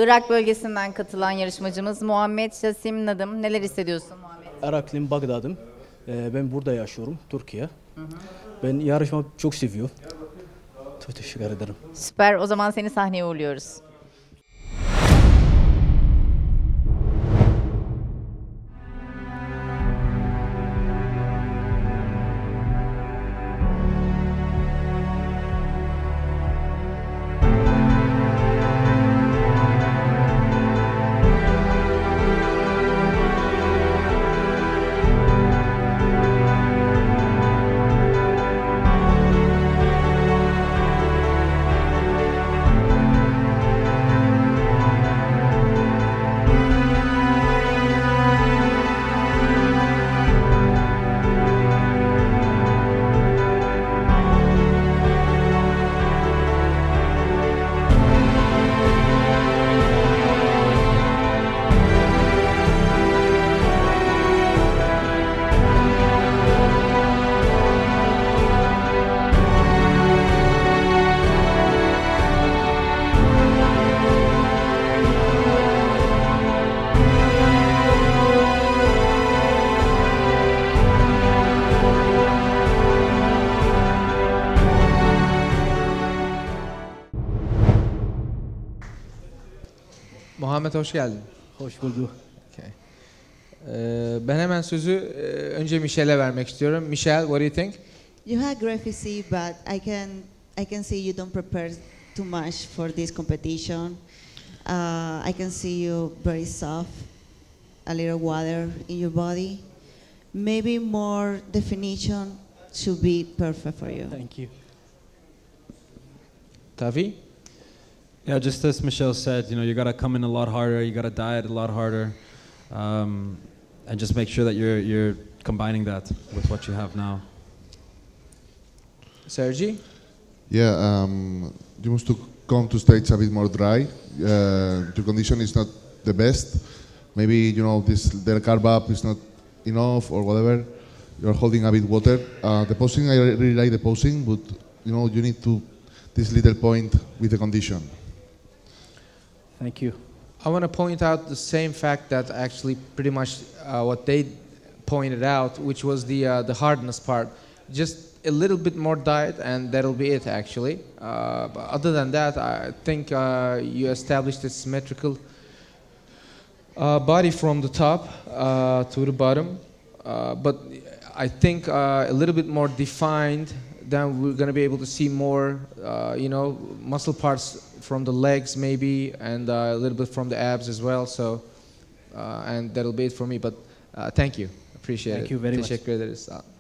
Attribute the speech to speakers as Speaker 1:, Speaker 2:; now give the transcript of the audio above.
Speaker 1: Irak bölgesinden katılan yarışmacımız Muhammed Şasim Nadım. Neler hissediyorsun Muhammed?
Speaker 2: Eraklıyım, Bagdad'ım. Ben burada yaşıyorum, Türkiye. Ben yarışma çok seviyorum. Çok teşekkür ederim.
Speaker 1: Süper. O zaman seni sahneye uğurluyoruz.
Speaker 3: Muhammed hoş geldin.
Speaker 2: Hoş bulduk.
Speaker 3: Okay. Ben hemen sözü önce Michelle'e vermek istiyorum. Michelle, what do you think?
Speaker 4: You had great physique, but I can see you don't prepare too much for this competition. I can see you very soft, a little water in your body. Maybe more definition should be perfect for you.
Speaker 2: Thank you.
Speaker 3: Tavi?
Speaker 5: Yeah, just as Michelle said, you got to come in a lot harder. You got to diet a lot harder, and just make sure that you're combining that with what you have now.
Speaker 3: Sergi?
Speaker 6: Yeah, you must to come to stage a bit more dry. Your condition is not the best. Maybe the carb up is not enough or whatever. You're holding a bit water. The posing, I really like the posing, but you need to this little point with the condition.
Speaker 2: Thank you.
Speaker 3: I want to point out the same fact that actually pretty much what they pointed out, which was the hardness part. Just a little bit more diet and that'll be it actually. But other than that, I think you established a symmetrical body from the top to the bottom. But I think a little bit more defined, then we're going to be able to see more, muscle parts from the legs maybe, and a little bit from the abs as well. So, and that'll be it for me. But thank you. Appreciate it.
Speaker 2: Thank you very much.
Speaker 3: Teşekkür ederiz.